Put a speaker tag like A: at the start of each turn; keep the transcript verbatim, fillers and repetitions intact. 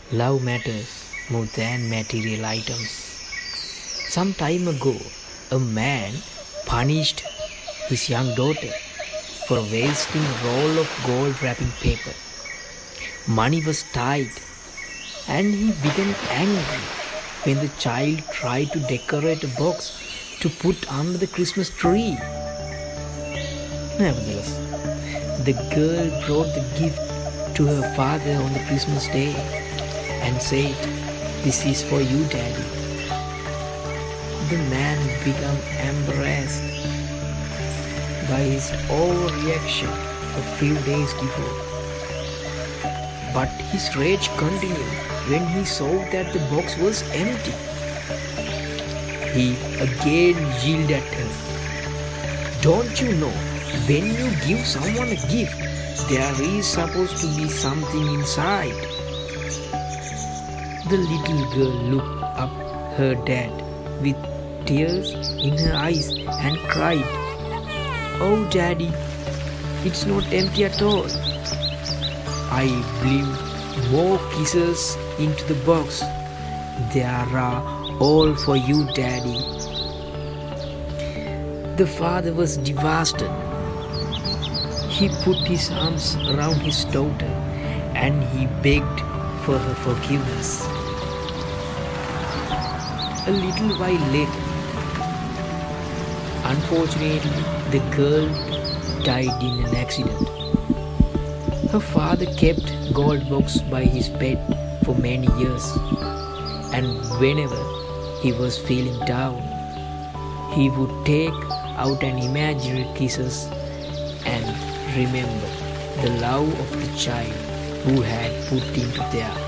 A: Love matters more than material items. Some time ago, a man punished his young daughter for wasting a roll of gold wrapping paper. Money was tight, and he became angry when the child tried to decorate a box to put under the Christmas tree. Nevertheless, the girl brought the gift to her father on the Christmas day and said, "This is for you, Daddy." The man became embarrassed by his overreaction a few days before. But his rage continued when he saw that the box was empty. He again yelled at her, "Don't you know, when you give someone a gift, there is supposed to be something inside?" The little girl looked up her dad with tears in her eyes and cried, "Oh, Daddy, it's not empty at all. I blew more kisses into the box. They are all for you, Daddy." The father was devastated. He put his arms around his daughter and he begged for her forgiveness. A little while later, unfortunately, the girl died in an accident. Her father kept gold box by his bed for many years, and whenever he was feeling down, he would take out an imaginary kisses and remember the love of the child who had put into their